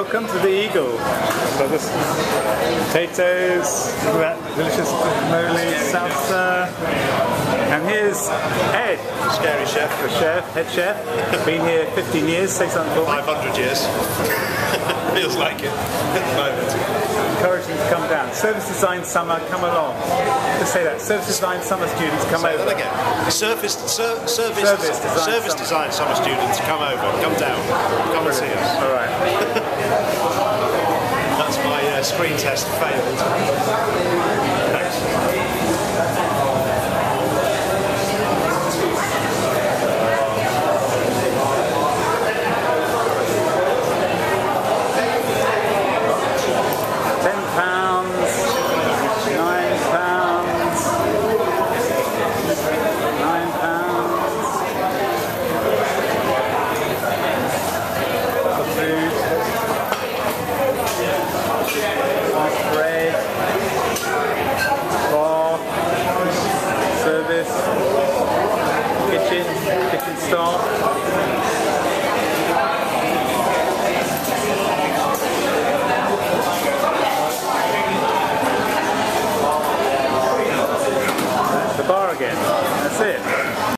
Welcome to the Eagle. Brothers. Potatoes, look at that delicious guacamole, salsa. And here's Ed. Scary chef. The chef, head chef. Been here 15 years, say something for me. 500 years. Feels like it at the moment. Encouraging to come down. Service design summer, come along. Just say that. Service design summer students, come over. Say that again. Service design summer students, come over, come down, come and see us. All right. That's my screen test failed. Thanks. Kitchen staff.